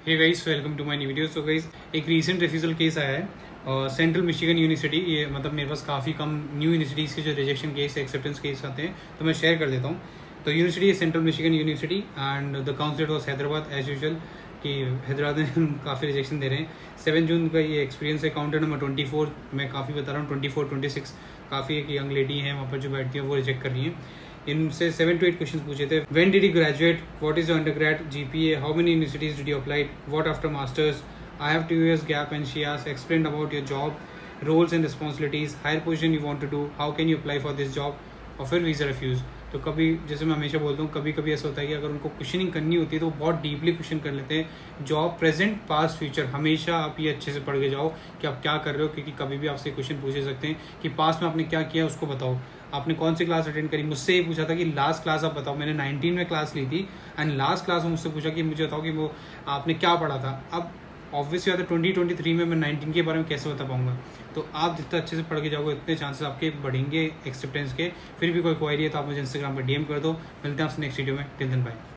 Hey guys, welcome to my new video. So guys, एक recent refusal case आया है Central Michigan university. ये मतलब मेरे पास काफ़ी कम न्यू यूनिवर्सिटीज़ के जो रिजेक्शन केस एक्सेप्टेंस केस आते हैं तो मैं शेयर कर देता हूँ। तो यूनिवर्सिटी है Central Michigan University and the consulate was Hyderabad as usual कि हैदराबाद में काफ़ी रिजेक्शन दे रहे हैं। 7 जून का ये एक्सपीरियंस है। काउंटर नंबर 24 मैं काफ़ी बता रहा हूँ, 24, 26 काफ़ी एक यंग लेडी हैं वहाँ पर जो बैठती हैं वो रिजेक्ट कर रही हैं। इनसे 7 to 8 क्वेश्चन पूछे थे। When did you graduate? What is your undergrad GPA? How many universities did you apply? What after masters? I have 2 years gap, and she asked explained about your job, roles and responsibilities, higher position you want to do, how can you apply for this job? और फिर visa refuse. तो कभी, जैसे मैं हमेशा बोलता हूँ, कभी कभी ऐसा होता है कि अगर उनको क्वेश्चनिंग करनी होती है तो वो बहुत डीपली क्वेश्चन कर लेते हैं। जॉब, प्रेजेंट, पास्ट, फ्यूचर, हमेशा आप ये अच्छे से पढ़ के जाओ कि आप क्या कर रहे हो, क्योंकि कभी भी आपसे क्वेश्चन पूछे सकते हैं कि पास्ट में आपने क्या किया उसको बताओ, आपने कौन सी क्लास अटेंड करी। मुझसे ये पूछा था कि लास्ट क्लास आप बताओ। मैंने 19 में क्लास ली थी एंड लास्ट क्लास में मुझसे पूछा कि मुझे बताओ कि वो आपने क्या पढ़ा था। अब ऑब्वियसली बात है 2023 में मैं 19 के बारे में कैसे बता पाऊंगा। तो आप जितना अच्छे से पढ़ के जाओगे उतने चांसेस आपके बढ़ेंगे एक्सेप्टेंस के। फिर भी कोई क्वेरी है तो आप मुझे इंस्टाग्राम पर DM कर दो। मिलते हैं आपसे नेक्स्ट वीडियो में। Till then bye.